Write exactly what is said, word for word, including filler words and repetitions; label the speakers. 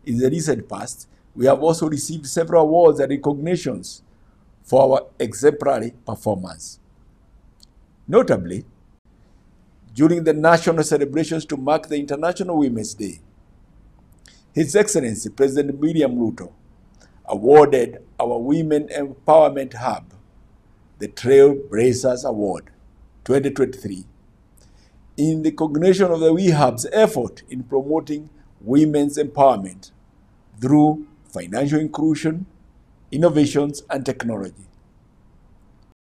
Speaker 1: In the recent past, we have also received several awards and recognitions for our exemplary performance. Notably, during the national celebrations to mark the International Women's Day, His Excellency President William Ruto awarded our Women Empowerment Hub the Trailblazers Award twenty twenty-three in recognition of the W Hub's effort in promoting women's empowerment through financial inclusion, innovations, and technology.